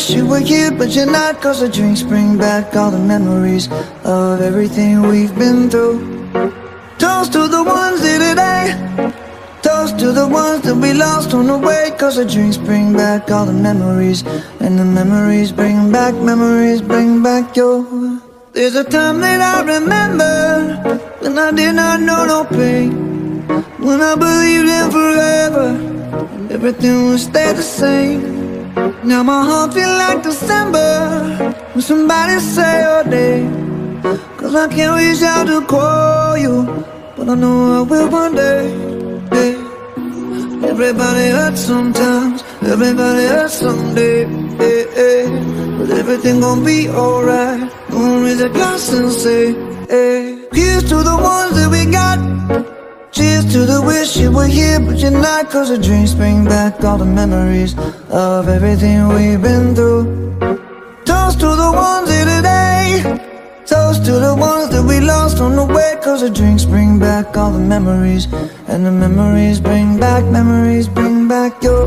wish you were here, but you're not. Cause the drinks bring back all the memories of everything we've been through. Toast to the ones here today, toast to the ones that we lost on the way. Cause the drinks bring back all the memories, and the memories bring back your. There's a time that I remember when I did not know no pain, when I believed in forever and everything would stay the same. Now my heart feel like December when somebody say your name. Cause I can't reach out to call you, but I know I will one day. Hey. Everybody hurts sometimes, everybody hurts someday. Hey, hey. But everything gon' be alright. Gonna raise a glass and say, hey. Here's to the ones that we got. Cheers to the wish you were here, but you're not. Cause the drinks bring back all the memories of everything we've been through. Toast to the ones here today, toast to the ones that we lost on the way. Cause the drinks bring back all the memories, and the memories bring back your.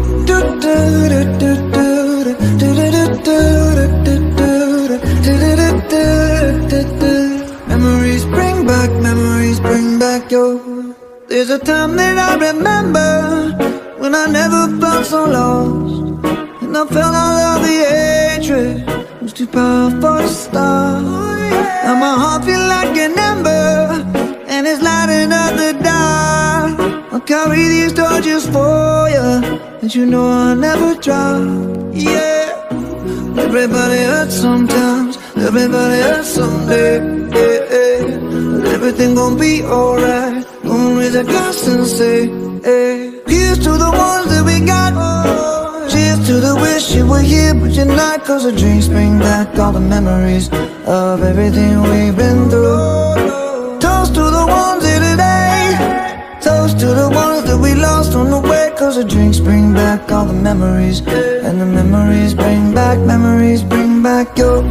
Memories bring back your. There's a time that I remember when I never felt so lost, and I felt all of the hatred was too powerful to stop. Now my heart feel like an ember, and it's lighting up the dark. I'll carry these torches for you, and you know I'll never drop. Yeah. Everybody hurts sometimes, everybody hurts someday. Yeah, yeah. But everything gon' be alright. Gonna raise a glass and say, hey. Here's to the ones that we got. Cheers to the wish you were here, but you're not. Cause the drinks bring back all the memories of everything we've been through. Toast to the ones here today, toast to the ones that we lost on the way. Cause the drinks bring back all the memories, and the memories bring back your.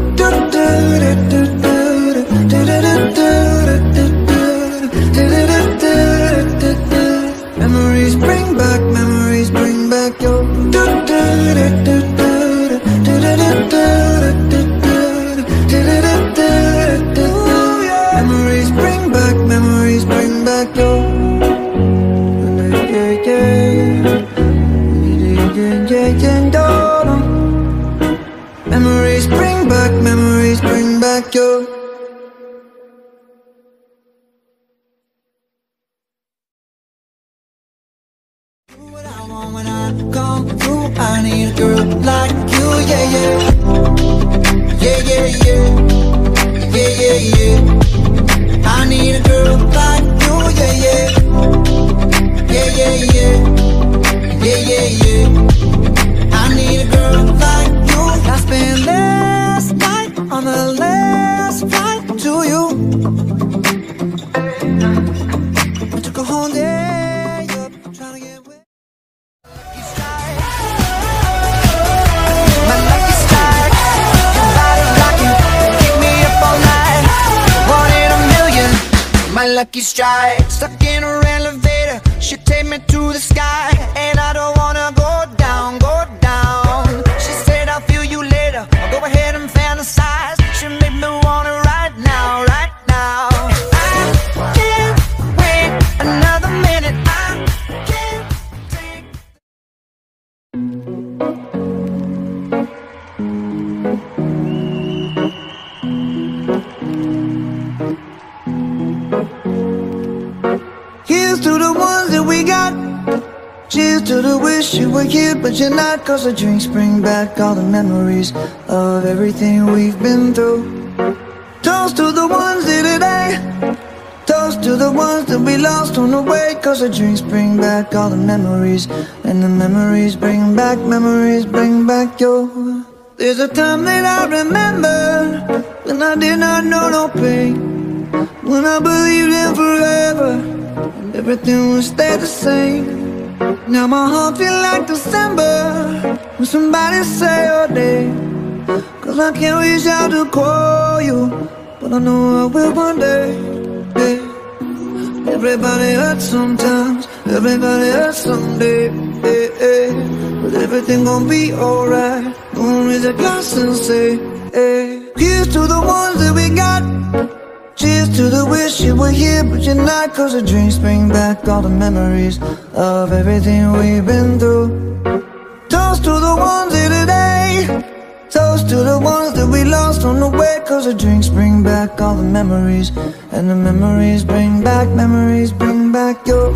Memories bring back your. Memories bring back your. Memories bring back your. What I want when I come through, I need a girl like you, yeah, yeah. Yeah, yeah, yeah. Yeah, yeah, yeah. I need a girl like you, yeah, yeah. Yeah, yeah, yeah. Yeah, yeah, yeah. I need a girl like you. I spent last night on the last flight to you. I took a whole day up trying to get with. My lucky strike, your body rocking, keep me up all night. 1 in a million, my lucky strike. Stuck in her elevator, she take me to the sky, and I don't wanna go down, go down. She said I'll feel you later, I'll go ahead and fantasize. She make me want it right now, right now. I can't wait another minute, I can't take. Here's to the ones that we got. Cheers to the wish you were here, but you're not. Cause the drinks bring back all the memories of everything we've been through. Toast to the ones here today, toast to the ones that we lost on the way. Cause the drinks bring back all the memories, and the memories bring back your. There's a time that I remember when I did not know no pain, when I believed in forever and everything would stay the same. Now my heart feel like December when somebody say your name. Cause I can't reach out to call you, but I know I will one day. Hey. Everybody hurts sometimes, everybody hurts someday. Hey, hey. But everything gon' be alright. Gonna raise a glass and say, hey. Here's to the ones that we got. Cheers to the wish you were here but you're not. Cause the drinks bring back all the memories of everything we've been through. Toast to the ones here today. Toast to the ones that we lost on the way. Cause the drinks bring back all the memories. And the memories bring back your